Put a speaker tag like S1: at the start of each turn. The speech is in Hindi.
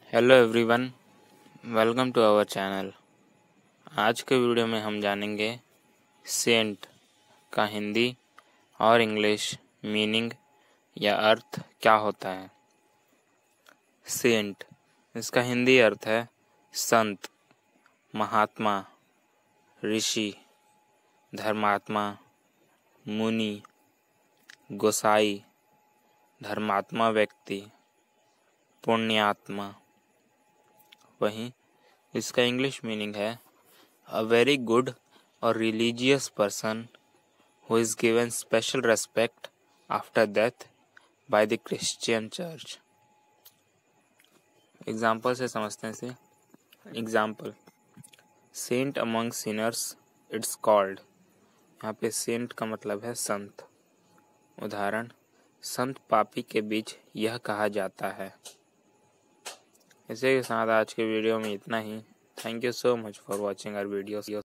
S1: Hello everyone, welcome to our channel. आज के वीडियो में हम जानेंगे सेंट का हिंदी और इंग्लिश मीनिंग या अर्थ क्या होता है। सेंट, इसका हिंदी अर्थ है संत, महात्मा, ऋषि, धर्मात्मा, मुनि, गोसाई, धर्मात्मा व्यक्ति, पुण्यात्मा। वहीं इसका इंग्लिश मीनिंग है अ वेरी गुड और religious person who is given special respect after death by the Christian church. Example से समझते हैं इसे। Example, saint among sinners it's called. यहाँ पे सेंट का मतलब है संत। उदाहरण, संत पापी के बीच यह कहा जाता है। इसी के साथ आज के वीडियो में इतना ही। Thank you so much for watching our videos.